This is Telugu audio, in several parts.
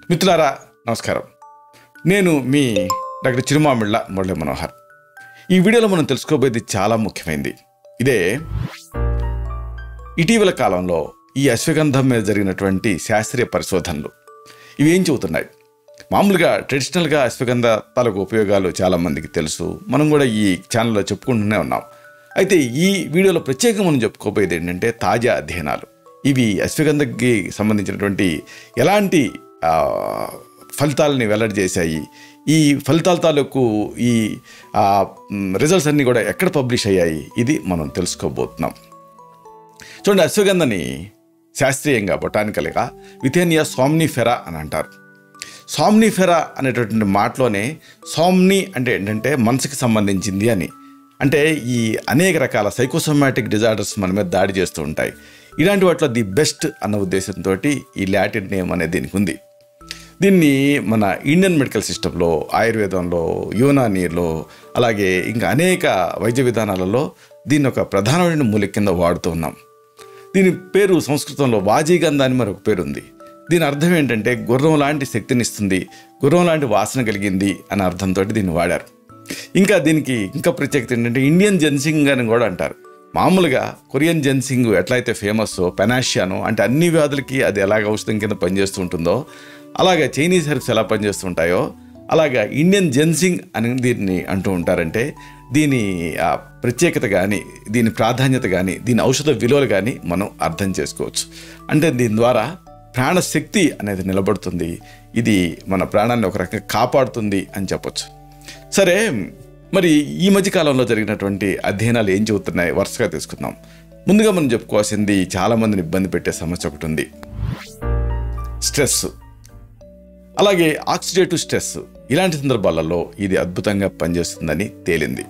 మిత్రులారా నమస్కారం. నేను మీ డాక్టర్ చిరుమామిళ్ళ మురళీ మనోహర్. ఈ వీడియోలో మనం తెలుసుకోబోయేది చాలా ముఖ్యమైనది. ఇదే ఇటీవల కాలంలో ఈ అశ్వగంధం మీద జరిగినటువంటి శాస్త్రీయ పరిశోధనలు ఇవి ఏం చెబుతున్నాయి. మామూలుగా ట్రెడిషనల్గా అశ్వగంధ తాలూకు ఉపయోగాలు చాలామందికి తెలుసు, మనం కూడా ఈ ఛానల్లో చెప్పుకుంటూనే ఉన్నాం. అయితే ఈ వీడియోలో ప్రత్యేకంగా మనం చెప్పుకోబోయేది ఏంటంటే తాజా అధ్యయనాలు. ఇవి అశ్వగంధకి సంబంధించినటువంటి ఎలాంటి ఫలితాలని వెల్లడి చేశాయి, ఈ ఫలితాల తాలూకు ఈ రిజల్ట్స్ అన్నీ కూడా ఎక్కడ పబ్లిష్ అయ్యాయి, ఇది మనం తెలుసుకోబోతున్నాం. చూడండి, అశ్వగంధని శాస్త్రీయంగా బొటానికల్గా విథేనియా సోమ్నిఫెరా అని అంటారు. సోమ్నిఫెరా అనేటటువంటి మాటలోనే సోమ్ని అంటే ఏంటంటే మనసుకి సంబంధించింది అని. అంటే ఈ అనేక రకాల సైకోసోమాటిక్ డిజార్డర్స్ మన మీద దాడి చేస్తూ ఉంటాయి. ఇలాంటి వాటిలో ది బెస్ట్ అన్న ఉద్దేశంతో ఈ లాటిన్ నేమ్ అనేది దీనికి ఉంది. దీన్ని మన ఇండియన్ మెడికల్ సిస్టంలో, ఆయుర్వేదంలో, యునానీలో, అలాగే ఇంకా అనేక వైద్య విధానాలలో దీన్ని ఒక ప్రధానమైన మూలిక కింద వాడుతూ ఉన్నాం. దీని పేరు సంస్కృతంలో వాజీగంధ అని మరొక పేరు ఉంది. దీని అర్థం ఏంటంటే గుర్రం లాంటి శక్తిని ఇస్తుంది, గుర్రం లాంటి వాసన కలిగింది అనే అర్థంతో దీన్ని వాడారు. ఇంకా దీనికి ఇంకా ప్రత్యేకత ఏంటంటే ఇండియన్ జెన్సింగ్ అని కూడా అంటారు. మామూలుగా కొరియన్ జెన్సింగ్ ఎట్లయితే ఫేమస్, పెనాషియానో అంటే అన్ని వ్యాధులకి అది ఎలాగ ఔషధం కింద పనిచేస్తూ ఉంటుందో, అలాగే చైనీస్ హెర్బ్స్ ఎలా పనిచేస్తుంటాయో అలాగా ఇండియన్ జెన్సింగ్ అని దీన్ని అంటూ ఉంటారంటే దీని ప్రత్యేకత కానీ, దీని ప్రాధాన్యత కానీ, దీని ఔషధ విలువలు కానీ మనం అర్థం చేసుకోవచ్చు. అంటే దీని ద్వారా ప్రాణశక్తి అనేది నిలబడుతుంది, ఇది మన ప్రాణాన్ని ఒక రకంగా కాపాడుతుంది అని చెప్పొచ్చు. సరే, మరి ఈ మధ్యకాలంలో జరిగినటువంటి అధ్యయనాలు ఏం చెబుతున్నాయి వరుసగా తీసుకుందాం. ముందుగా మనం చెప్పుకోవాల్సింది చాలామందిని ఇబ్బంది పెట్టే సమస్య ఒకటి ఉంది, స్ట్రెస్. అలాగే ఆక్సిడేటివ్ స్ట్రెస్. ఇలాంటి సందర్భాలలో ఇది అద్భుతంగా పనిచేస్తుందని తేలింది.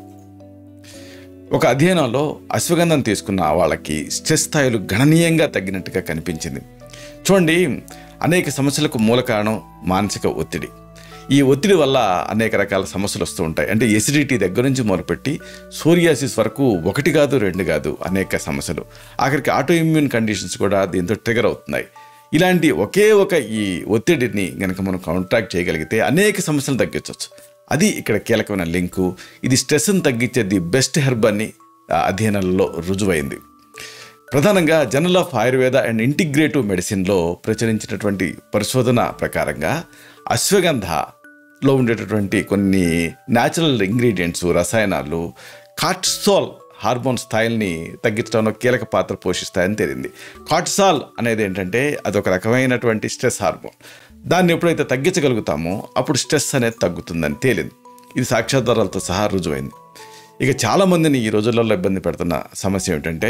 ఒక అధ్యయనంలో అశ్వగంధం తీసుకున్న వాళ్ళకి స్ట్రెస్ స్థాయిలు గణనీయంగా తగ్గినట్టుగా కనిపించింది. చూడండి, అనేక సమస్యలకు మూల కారణం మానసిక ఒత్తిడి. ఈ ఒత్తిడి వల్ల అనేక రకాల సమస్యలు వస్తూ ఉంటాయి. అంటే ఎసిడిటీ దగ్గర నుంచి మొదలుపెట్టి సోరియాసిస్ వరకు 1 కాదు 2 కాదు అనేక సమస్యలు, ఆఖరికి ఆటో ఇమ్యూన్ కండిషన్స్ కూడా దీంతో ట్రిగర్ అవుతున్నాయి. ఇలాంటి ఒకే ఒక ఈ ఒత్తిడిని కనుక మనం కాంట్రాక్ట్ చేయగలిగితే అనేక సమస్యలు తగ్గించవచ్చు. అది ఇక్కడ కీలకమైన లింకు. ఇది స్ట్రెస్ని తగ్గించే ది బెస్ట్ హెర్బ్ అని అధ్యయనాలలో రుజువైంది. ప్రధానంగా journal of Ayurveda and integrative మెడిసిన్లో ప్రచురించినటువంటి పరిశోధన ప్రకారంగా అశ్వగంధలో ఉండేటటువంటి కొన్ని న్యాచురల్ ఇంగ్రీడియంట్స్, రసాయనాలు కార్టిసాల్ హార్మోన్ స్థాయిల్ని తగ్గించడంలో కీలక పాత్ర పోషిస్తాయని తేలింది. కార్టిసాల్ అనేది ఏంటంటే అదొక రకమైనటువంటి స్ట్రెస్ హార్మోన్. దాన్ని ఎప్పుడైతే తగ్గించగలుగుతామో అప్పుడు స్ట్రెస్ అనేది తగ్గుతుందని తేలింది. ఇది సాక్ష్యాధారాలతో సహా రుజువైంది. ఇక చాలామందిని ఈ రోజులలో ఇబ్బంది పెడుతున్న సమస్య ఏమిటంటే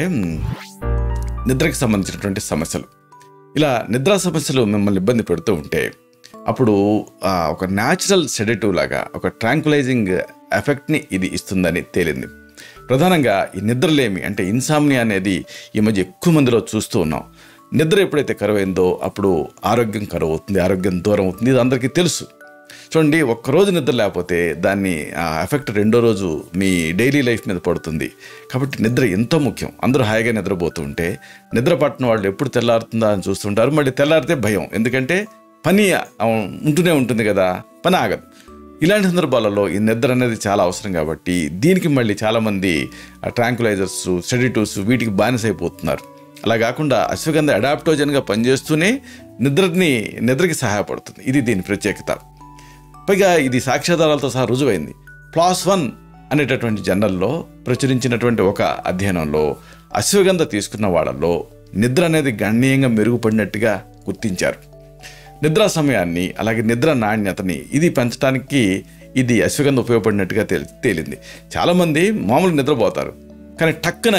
నిద్రకి సంబంధించినటువంటి సమస్యలు. ఇలా నిద్రా సమస్యలు మిమ్మల్ని ఇబ్బంది పెడుతూ ఉంటే అప్పుడు ఒక న్యాచురల్ సెడేటివ్ లాగా ఒక ట్రాంక్యులైజింగ్ ఎఫెక్ట్ని ఇది ఇస్తుందని తేలింది. ప్రధానంగా ఈ నిద్రలేమి అంటే ఇన్సామ్నియా అనేది ఈ మధ్య ఎక్కువ మందిలో చూస్తూ ఉన్నాం. నిద్ర ఎప్పుడైతే కరువైందో అప్పుడు ఆరోగ్యం కరువు అవుతుంది, ఆరోగ్యం దూరం అవుతుంది. ఇది అందరికీ తెలుసు. చూడండి, ఒక్కరోజు నిద్ర లేకపోతే దాన్ని ఎఫెక్ట్ 2వ రోజు మీ డైలీ లైఫ్ మీద పడుతుంది. కాబట్టి నిద్ర ఎంతో ముఖ్యం. అందరూ హాయిగా నిద్రపోతూ ఉంటే నిద్ర పట్టిన వాళ్ళు ఎప్పుడు తెల్లారుతుందా అని చూస్తుంటారు. మళ్ళీ తెల్లారితే భయం, ఎందుకంటే పని ఉంటూనే ఉంటుంది కదా, పని ఆగదు. ఇలాంటి సందర్భాలలో ఈ నిద్ర అనేది చాలా అవసరం. కాబట్టి దీనికి మళ్ళీ చాలామంది ట్రాంక్యులైజర్స్, సెడేటివ్స్ వీటికి బానిసైపోతున్నారు. అలా కాకుండా అశ్వగంధ అడాప్టోజన్గా పనిచేస్తూనే నిద్రకి సహాయపడుతుంది. ఇది దీని ప్రత్యేకత. పైగా ఇది సాక్ష్యాధారాలతో సహా రుజువైంది. PLOS ONE అనేటటువంటి జర్నల్లో ప్రచురించినటువంటి ఒక అధ్యయనంలో అశ్వగంధ తీసుకున్న వాళ్ళలో నిద్ర అనేది గణనీయంగా మెరుగుపడినట్టుగా గుర్తించారు. నిద్రా సమయాన్ని అలాగే నిద్ర నాణ్యతని ఇది పెంచడానికి ఇది అశ్వగంధ ఉపయోగపడినట్టుగా తేలింది. చాలామంది మామూలు నిద్రపోతారు, కానీ టక్కున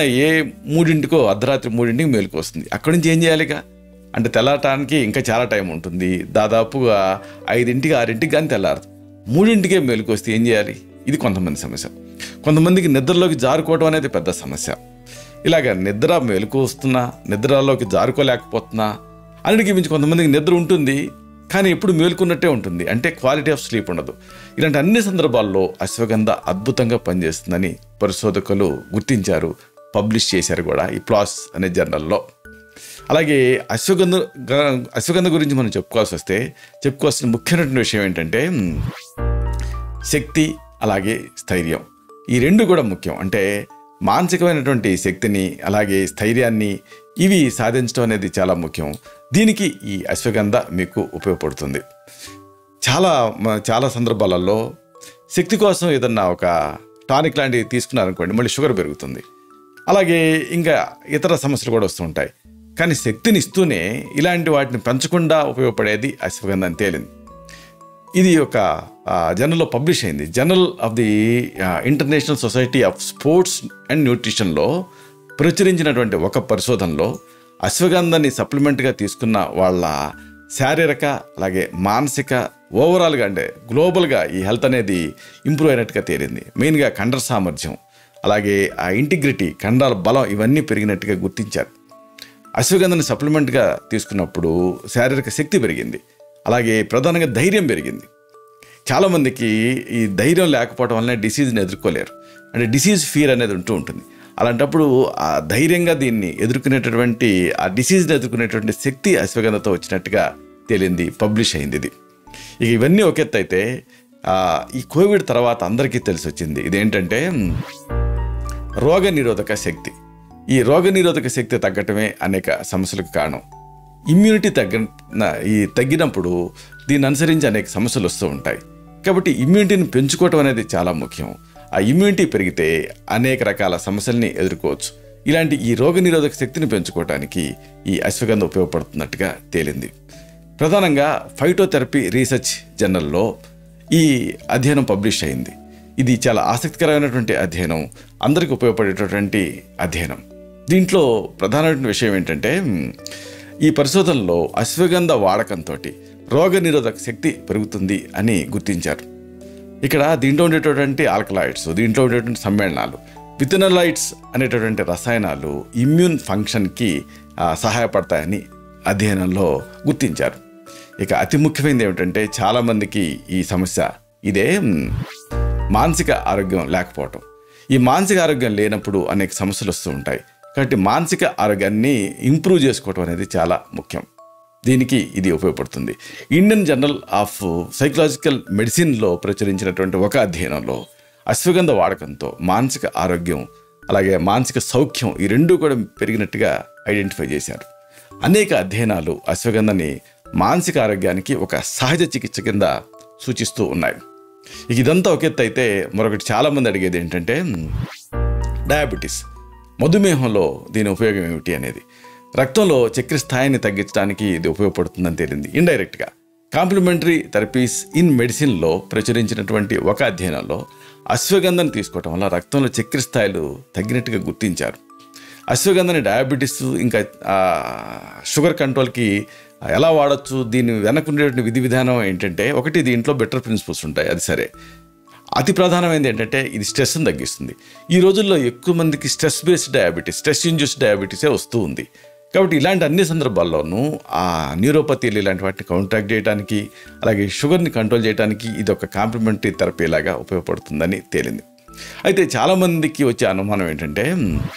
3 అర్ధరాత్రి 3 మేలుకు వస్తుంది. అక్కడి నుంచి ఏం చేయాలిగా అంటే తెల్లారటానికి ఇంకా చాలా టైం ఉంటుంది. దాదాపుగా 5 6 కానీ తెల్లారదు. 3 మేలుకు వస్తే ఏం చేయాలి? ఇది కొంతమంది సమస్య. కొంతమందికి నిద్రలోకి జారుకోవడం అనేది పెద్ద సమస్య. ఇలాగ నిద్ర మేలుకు వస్తున్నా, నిద్రలోకి జారుకోలేకపోతున్నా, అన్నిటికీ మించి కొంతమందికి నిద్ర ఉంటుంది కానీ ఎప్పుడు మేలుకున్నట్టే ఉంటుంది, అంటే క్వాలిటీ ఆఫ్ స్లీప్ ఉండదు. ఇలాంటి అన్ని సందర్భాల్లో అశ్వగంధ అద్భుతంగా పనిచేస్తుందని పరిశోధకులు గుర్తించారు, పబ్లిష్ చేశారు కూడా ఈ PLOS అనే జర్నల్లో. అలాగే అశ్వగంధ గురించి మనం చెప్పుకోవాల్సిన ముఖ్యమైన విషయం ఏంటంటే శక్తి అలాగే స్థైర్యం, ఈ రెండు కూడా ముఖ్యం. అంటే మానసికమైనటువంటి శక్తిని అలాగే స్థైర్యాన్ని ఇవి సాధించడం అనేది చాలా ముఖ్యం. దీనికి ఈ అశ్వగంధ మీకు ఉపయోగపడుతుంది. చాలా సందర్భాలలో శక్తి కోసం ఏదన్నా ఒక టానిక్ లాంటివి తీసుకున్నారనుకోండి, మళ్ళీ షుగర్ పెరుగుతుంది. అలాగే ఇంకా ఇతర సమస్యలు కూడా వస్తూ ఉంటాయి. కానీ శక్తిని ఇస్తూనే ఇలాంటి వాటిని పెంచకుండా ఉపయోగపడేది అశ్వగంధ అని తేలింది. ఇది ఒక జర్నల్లో పబ్లిష్ అయింది. Journal of the international society of sports and న్యూట్రిషన్లో ప్రచురించినటువంటి ఒక పరిశోధనలో అశ్వగంధాన్ని సప్లిమెంట్గా తీసుకున్న వాళ్ళ శారీరక అలాగే మానసిక ఓవరాల్గా అంటే గ్లోబల్గా ఈ హెల్త్ అనేది ఇంప్రూవ్ అయినట్టుగా తేలింది. మెయిన్గా కండర సామర్థ్యం అలాగే ఆ ఇంటిగ్రిటీ, కండరాల బలం ఇవన్నీ పెరిగినట్టుగా గుర్తించారు. అశ్వగంధాన్ని సప్లిమెంట్గా తీసుకున్నప్పుడు శారీరక శక్తి పెరిగింది, అలాగే ప్రధానంగా ధైర్యం పెరిగింది. చాలామందికి ఈ ధైర్యం లేకపోవడం వల్లనే డిసీజ్ని ఎదుర్కోలేరు. అంటే డిసీజ్ ఫియర్ అనేది ఉంటుంది. అలాంటప్పుడు ఆ ధైర్యంగా దీన్ని ఎదుర్కొనేటటువంటి ఆ డిసీజ్ని ఎదుర్కొనేటువంటి శక్తి అశ్వగంధతో వచ్చినట్టుగా తేలింది, పబ్లిష్ అయింది ఇది. ఇక ఇవన్నీ ఒక ఎత్తు అయితే ఈ కోవిడ్ తర్వాత అందరికీ తెలిసి వచ్చింది ఇదేంటంటే రోగనిరోధక శక్తి. ఈ రోగనిరోధక శక్తి తగ్గటమే అనేక సమస్యలకు కారణం. ఇమ్యూనిటీ తగ్గినప్పుడు దీన్ని అనుసరించి అనేక సమస్యలు వస్తూ ఉంటాయి. కాబట్టి ఇమ్యూనిటీని పెంచుకోవటం అనేది చాలా ముఖ్యం. ఆ ఇమ్యూనిటీ పెరిగితే అనేక రకాల సమస్యల్ని ఎదుర్కోవచ్చు. ఇలాంటి ఈ రోగనిరోధక శక్తిని పెంచుకోవడానికి ఈ అశ్వగంధ ఉపయోగపడుతున్నట్టుగా తేలింది. ప్రధానంగా ఫైటోథెరపీ రీసెర్చ్ జర్నల్లో ఈ అధ్యయనం పబ్లిష్ అయింది. ఇది చాలా ఆసక్తికరమైనటువంటి అధ్యయనం, అందరికీ ఉపయోగపడేటటువంటి అధ్యయనం. దీంట్లో ప్రధానమైన విషయం ఏంటంటే ఈ పరిశోధనలో అశ్వగంధ వాడకంతో రోగనిరోధక శక్తి పెరుగుతుంది అని గుర్తించారు. ఇక్కడ దీంట్లో ఉండేటటువంటి ఆల్కలాయిడ్స్, దీంట్లో ఉండేటువంటి సమ్మేళనాలు, విథనలాయిడ్స్ అనేటటువంటి రసాయనాలు ఇమ్యూన్ ఫంక్షన్కి సహాయపడతాయని అధ్యయనంలో గుర్తించారు. ఇక అతి ముఖ్యమైనది ఏమిటంటే చాలామందికి ఈ సమస్య ఇదే మానసిక ఆరోగ్యం లేకపోవటం. ఈ మానసిక ఆరోగ్యం లేనప్పుడు అనేక సమస్యలు వస్తూ ఉంటాయి. కాబట్టి మానసిక ఆరోగ్యాన్ని ఇంప్రూవ్ చేసుకోవటం అనేది చాలా ముఖ్యం. దీనికి ఇది ఉపయోగపడుతుంది. ఇండియన్ జర్నల్ ఆఫ్ సైకలాజికల్ మెడిసిన్లో ప్రచురించినటువంటి ఒక అధ్యయనంలో అశ్వగంధ వాడకంతో మానసిక ఆరోగ్యం అలాగే మానసిక సౌఖ్యం ఈ రెండూ కూడా పెరిగినట్టుగా ఐడెంటిఫై చేశారు. అనేక అధ్యయనాలు అశ్వగంధని మానసిక ఆరోగ్యానికి ఒక సహజ చికిత్స కింద సూచిస్తూ ఉన్నాయి. ఇదంతా ఒక ఎత్తు అయితే మరొకటి చాలామంది అడిగేది ఏంటంటే డయాబెటీస్, మధుమేహంలో దీని ఉపయోగం ఏమిటి అనేది. రక్తంలో చక్కెర స్థాయిని తగ్గించడానికి ఇది ఉపయోగపడుతుందని తేలింది. ఇండైరెక్ట్గా కాంప్లిమెంటరీ థెరపీస్ ఇన్ మెడిసిన్లో ప్రచురించినటువంటి ఒక అధ్యయనంలో అశ్వగంధను తీసుకోవటం వల్ల రక్తంలో చక్కెర స్థాయిలు తగ్గినట్టుగా గుర్తించారు. అశ్వగంధని డయాబెటీస్ ఇంకా షుగర్ కంట్రోల్కి ఎలా వాడచ్చు, దీన్ని వెనకుండేటువంటి విధి విధానం ఏంటంటే ఒకటి, దీంట్లో బెటర్ ప్రిన్సిపల్స్ ఉంటాయి, అది సరే. అతి ప్రధానమైనది ఏంటంటే ఇది స్ట్రెస్ని తగ్గిస్తుంది. ఈ రోజుల్లో ఎక్కువ మందికి stress based diabetes, stress induced డయాబెటీసే వస్తూ ఉంది. కాబట్టి ఇలాంటి అన్ని సందర్భాల్లోనూ ఆ న్యూరోపతీలు ఇలాంటి వాటిని కౌంటాక్ట్ చేయడానికి అలాగే షుగర్ని కంట్రోల్ చేయడానికి ఇది ఒక కాంప్లిమెంటరీ థెరపీ లాగా ఉపయోగపడుతుందని తేలింది. అయితే చాలామందికి వచ్చే అనుమానం ఏంటంటే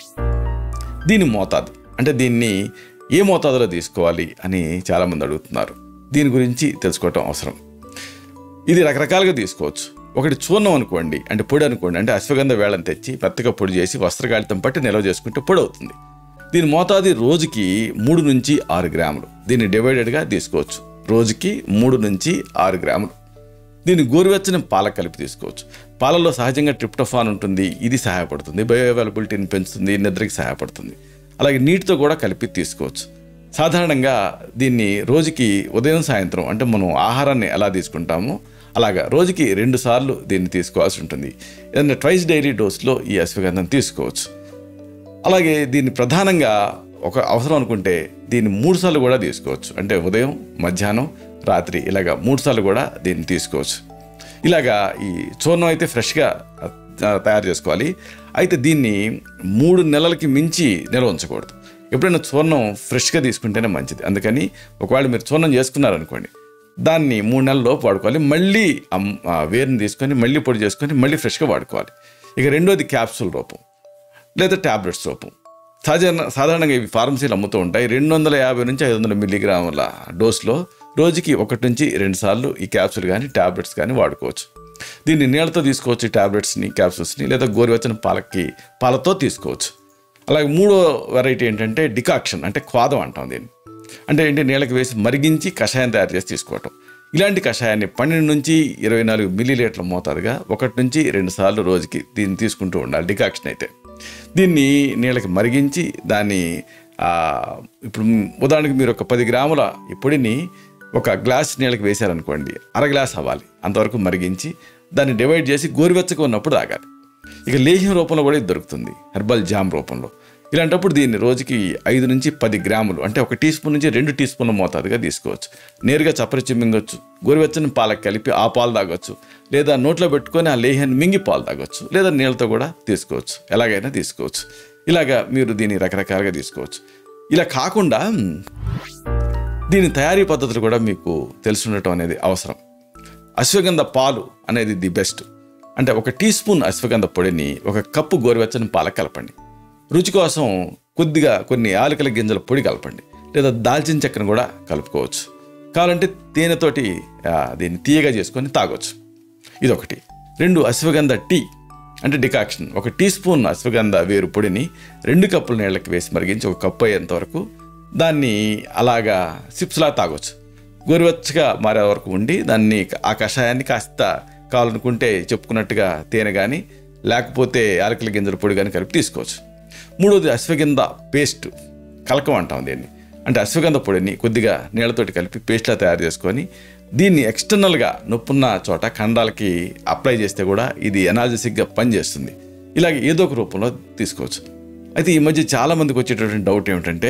దీని మోతాదు, అంటే దీన్ని ఏ మోతాదులో తీసుకోవాలి అని చాలామంది అడుగుతున్నారు. దీని గురించి తెలుసుకోవటం అవసరం. ఇది రకరకాలుగా తీసుకోవచ్చు. ఒకటి చూర్ణం అనుకోండి, అంటే పొడి అనుకోండి, అంటే అశ్వగంధ వేళను తెచ్చి మెత్తగా పొడి చేసి వస్త్రగాళితం పట్టి నిల్వ చేసుకుంటే పొడి అవుతుంది. దీని మోతాదు రోజుకి 3 నుంచి 6 గ్రాములు. దీన్ని డివైడెడ్గా తీసుకోవచ్చు. రోజుకి 3 నుంచి 6 గ్రాములు. దీన్ని గోరువెచ్చని పాల కలిపి తీసుకోవచ్చు. పాలలో సహజంగా ట్రిప్టోఫాన్ ఉంటుంది, ఇది సహాయపడుతుంది, బయోఅవైలబిలిటీని పెంచుతుంది, నిద్రకి సహాయపడుతుంది. అలాగే నీటితో కూడా కలిపి తీసుకోవచ్చు. సాధారణంగా దీన్ని రోజుకి ఉదయం సాయంత్రం, అంటే మనం ఆహారాన్ని ఎలా తీసుకుంటామో అలాగా రోజుకి 2 సార్లు దీన్ని తీసుకోవాల్సి ఉంటుంది. ఏదైనా ట్వైస్ డైలీ డోస్లో ఈ అశ్వగంధం తీసుకోవచ్చు. అలాగే దీన్ని ప్రధానంగా ఒక అవసరం అనుకుంటే దీన్ని 3 సార్లు కూడా తీసుకోవచ్చు. అంటే ఉదయం, మధ్యాహ్నం, రాత్రి ఇలాగా 3 సార్లు కూడా దీన్ని తీసుకోవచ్చు. ఇలాగా ఈ చూర్ణం అయితే ఫ్రెష్గా తయారు చేసుకోవాలి. అయితే దీన్ని 3 నెలలకి మించి నిల్వ ఉంచకూడదు. ఎప్పుడైనా చూర్ణం ఫ్రెష్గా తీసుకుంటేనే మంచిది. అందుకని ఒకవేళ మీరు చూర్ణం చేసుకున్నారనుకోండి, దాన్ని 3 నెలల లోపు వాడుకోవాలి. మళ్ళీ వేరుని తీసుకొని మళ్ళీ పొడి చేసుకొని మళ్ళీ ఫ్రెష్గా వాడుకోవాలి. ఇక రెండోది క్యాప్సూల్ రూపం లేదా ట్యాబ్లెట్స్ రూపం. సాధారణంగా ఇవి ఫార్మసీలు అమ్ముతూ ఉంటాయి. 250 నుంచి 500 మిల్లీగ్రాముల డోస్లో రోజుకి 1 నుంచి 2 సార్లు ఈ క్యాప్సూల్ కానీ ట్యాబ్లెట్స్ కానీ వాడుకోవచ్చు. దీన్ని నీళ్ళతో తీసుకోవచ్చు, ఈ ట్యాబ్లెట్స్ని క్యాప్సూల్స్ని, లేదా గోరువెచ్చని పాలతో తీసుకోవచ్చు. అలాగే మూడో వెరైటీ ఏంటంటే డికాక్షన్, అంటే క్వాదం అంటాం దీన్ని. అంటే ఏంటి, నీళ్ళకి వేసి మరిగించి కషాయం తయారు చేసి తీసుకోవటం. ఇలాంటి కషాయాన్ని 12 నుంచి 24 మిల్లీలీటర్ల మోతాదుగా 1 నుంచి 2 సార్లు రోజుకి దీన్ని తీసుకుంటూ ఉండాలి. డికాక్షన్ అయితే దీన్ని నీళ్ళకి మరిగించి దాన్ని ఇప్పుడు ఉదాహరణకి మీరు ఒక 10 గ్రాముల ఈ పొడిని ఒక గ్లాస్ నీళ్ళకి వేశారనుకోండి, అర గ్లాస్ అవ్వాలి, అంతవరకు మరిగించి దాన్ని డివైడ్ చేసి గోరువెచ్చగా ఉన్నప్పుడు తాగాలి. ఇక లేహ్యం రూపంలో కూడా ఇది దొరుకుతుంది, హెర్బల్ జామ్ రూపంలో. ఇలాంటప్పుడు దీన్ని రోజుకి 5 నుంచి 10 గ్రాములు, అంటే 1 టీ స్పూన్ నుంచి 2 టీ స్పూన్ల మోతాదుగా తీసుకోవచ్చు. నేరుగా చప్పరిచి మింగొచ్చు, గోరువెచ్చని పాలకు కలిపి ఆ పాలు తాగొచ్చు, లేదా నోట్లో పెట్టుకొని ఆ లేహ్యాన్ని మింగి పాలు తాగొచ్చు, లేదా నీళ్ళతో కూడా తీసుకోవచ్చు, ఎలాగైనా తీసుకోవచ్చు. ఇలాగా మీరు దీన్ని రకరకాలుగా తీసుకోవచ్చు. ఇలా కాకుండా దీని తయారీ పద్ధతులు కూడా మీకు తెలుసుండటం అనేది అవసరం. అశ్వగంధ పాలు అనేది ది బెస్ట్. అంటే 1 టీ స్పూన్ అశ్వగంధ పొడిని 1 కప్పు గోరువెచ్చని పాలకు కలపండి. రుచి కోసం కొద్దిగా కొన్ని యాలకుల గింజల పొడి కలపండి, లేదా దాల్చిన చెక్కను కూడా కలుపుకోవచ్చు. కావాలంటే తేనెతోటి దీన్ని తీయగా చేసుకొని తాగొచ్చు. ఇదొకటి. 2 అశ్వగంధ టీ, అంటే డికాక్షన్. 1 టీ స్పూన్ అశ్వగంధ వేరు పొడిని 2 కప్పుల నీళ్ళకి వేసి మరిగించి 1 కప్పు అయ్యేంత వరకు దాన్ని అలాగా సిప్స్లా తాగొచ్చు. గోరువెచ్చగా మారే వరకు ఉండి దాన్ని ఆ కషాయాన్ని కాస్త కావాలనుకుంటే చెప్పుకున్నట్టుగా తేనె కానీ లేకపోతే యాలకుల గింజల పొడి కానీ కలిపి తీసుకోవచ్చు. మూడోది అశ్వగంధ పేస్ట్, కలకం అంటాం దీన్ని. అంటే అశ్వగంధ పొడిని కొద్దిగా నీళ్ళతోటి కలిపి పేస్ట్లా తయారు చేసుకొని దీన్ని ఎక్స్టర్నల్గా నొప్పున్న చోట ఖండాలకి అప్లై చేస్తే కూడా ఇది ఎనాల్జెసిక్గా పనిచేస్తుంది. ఇలాగే ఏదో ఒక రూపంలో తీసుకోవచ్చు. అయితే ఈ మధ్య చాలామందికి వచ్చేటటువంటి డౌట్ ఏమిటంటే,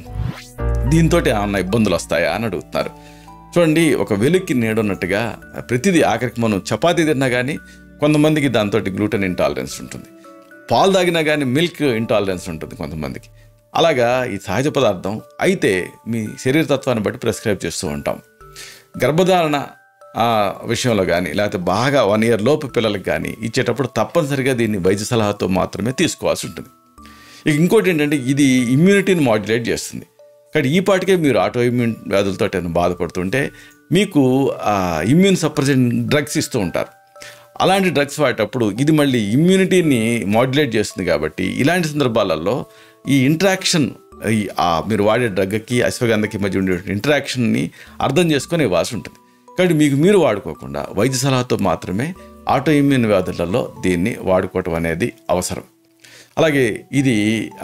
దీంతో ఏమన్నా ఇబ్బందులు వస్తాయా అని అడుగుతున్నారు. చూడండి, ఒక వెలుక్కి నేడున్నట్టుగా ప్రతిదీ ఆఖరికి మనం చపాతీ తిన్నా కానీ కొంతమందికి దాంతో గ్లూటెన్ ఇంటాలరెన్స్ ఉంటుంది, పాలు తాగినా కానీ మిల్క్ ఇంటాలరెన్స్ ఉంటుంది కొంతమందికి. అలాగా ఈ సహజ పదార్థం అయితే మీ శరీర తత్వాన్ని బట్టి ప్రిస్క్రైబ్ చేస్తూ ఉంటాం. గర్భధారణ విషయంలో కానీ లేకపోతే బాగా 1 year లోపు పిల్లలకు కానీ ఇచ్చేటప్పుడు తప్పనిసరిగా దీన్ని వైద్య సలహాతో మాత్రమే తీసుకోవాల్సి ఉంటుంది. ఇక ఇంకోటి ఏంటంటే, ఇది ఇమ్యూనిటీని మాడ్యులేట్ చేస్తుంది. కానీ ఈ పాటికే మీరు ఆటో ఇమ్యూన్ వ్యాధులతో బాధపడుతుంటే మీకు ఇమ్యూన్ సప్రెసెంట్ డ్రగ్స్ ఇస్తూ ఉంటారు. అలాంటి డ్రగ్స్ వాడేటప్పుడు ఇది మళ్ళీ ఇమ్యూనిటీని మాడ్యులేట్ చేస్తుంది. కాబట్టి ఇలాంటి సందర్భాలలో ఈ ఇంటరాక్షన్, మీరు వాడే డ్రగ్కి అశ్వగంధకి మధ్య ఉండే ఇంటరాక్షన్ని అర్థం చేసుకొని ఇవ్వాల్సి ఉంటుంది. కాబట్టి మీకు మీరు వాడుకోకుండా వైద్య సలహాతో మాత్రమే ఆటో ఇమ్యూన్ వ్యాధులలో దీన్ని వాడుకోవటం అనేది అవసరం. అలాగే ఇది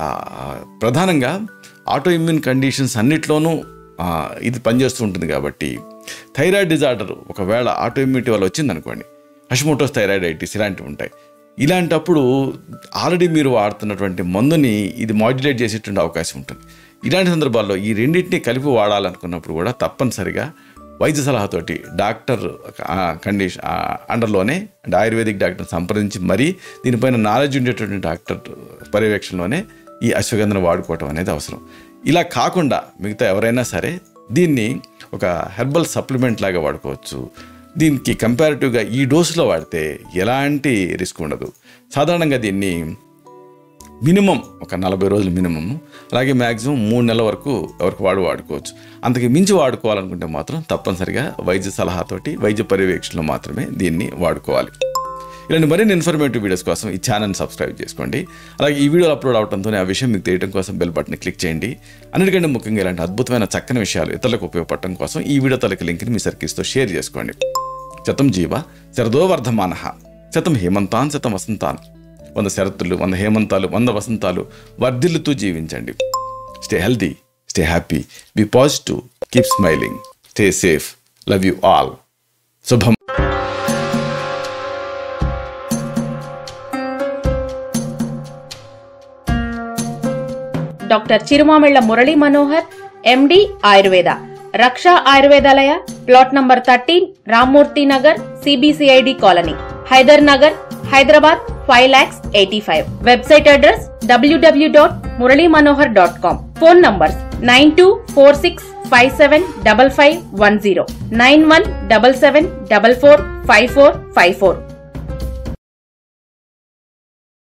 ప్రధానంగా ఆటో ఇమ్యూన్ కండిషన్స్ అన్నిట్లోనూ ఇది పనిచేస్తూ ఉంటుంది. కాబట్టి థైరాయిడ్ డిజార్డర్ ఒకవేళ ఆటో ఇమ్యూనిటీ వల్ల వచ్చిందనుకోండి, హషిమోటోస్ థైరాయిడైటిస్ ఇలాంటివి ఉంటాయి. ఇలాంటప్పుడు ఆల్రెడీ మీరు వాడుతున్నటువంటి మందుని ఇది మాడ్యులేట్ చేసేటువంటి అవకాశం ఉంటుంది. ఇలాంటి సందర్భాల్లో ఈ రెండింటినీ కలిపి వాడాలనుకున్నప్పుడు కూడా తప్పనిసరిగా వైద్య సలహాతోటి డాక్టర్ కండిషన్ అండర్లోనే, అంటే ఆయుర్వేదిక్ డాక్టర్ సంప్రదించి మరీ దీనిపైన నాలెడ్జ్ ఉండేటువంటి డాక్టర్ పర్యవేక్షణలోనే ఈ అశ్వగంధను వాడుకోవటం అనేది అవసరం. ఇలా కాకుండా మిగతా ఎవరైనా సరే దీన్ని ఒక హెర్బల్ సప్లిమెంట్ లాగా వాడుకోవచ్చు. దీనికి కంపారిటివ్గా ఈ డోసులో వాడితే ఎలాంటి రిస్క్ ఉండదు. సాధారణంగా దీన్ని మినిమం ఒక 40 రోజులు మినిమం, అలాగే మ్యాక్సిమం 3 నెలల వరకు ఎవరికి వాడుకోవచ్చు. అంతకు మించి వాడుకోవాలనుకుంటే మాత్రం తప్పనిసరిగా వైద్య సలహాతోటి వైద్య పర్యవేక్షణలో మాత్రమే దీన్ని వాడుకోవాలి. ఇలాంటి మరిన్ని ఇన్ఫర్మేటివ్ వీడియోస్ కోసం ఈ ఛానల్ని సబ్స్క్రైబ్ చేసుకోండి. అలాగే ఈ వీడియోలు అప్లోడ్ అవడంతో ఆ విషయం మీకు తెలియడం కోసం బెల్ బటన్ని క్లిక్ చేయండి. అన్నిటికంటే ముఖ్యంగా ఇలాంటి అద్భుతమైన చక్కని విషయాలు ఇతరులకు ఉపయోగపడటం కోసం ఈ వీడియో తలకి లింక్ని మీ సర్కిల్స్తో షేర్ చేసుకోండి. శతం జీవ శరదో వర్ధమానః, శతం హేమంతాన్ శతం వసంతాన్. 100 శరత్తులు, 100 హేమంతాలు, 100 వసంతాలు వర్ధిల్లుతూ జీవించండి. Stay healthy, stay happy, be positive, keep smiling, stay safe, love you all. శుభం. Doctor Chirumamilla Murali Manohar, MD Ayurveda, Raksha Ayurvedalaya, plot number 13, Rammurthy Nagar, CBCID colony, Hyder Nagar, Hyderabad 5,85,000. Website address www.muralymanohar.com. Phone numbers 9246575510, 9177445454.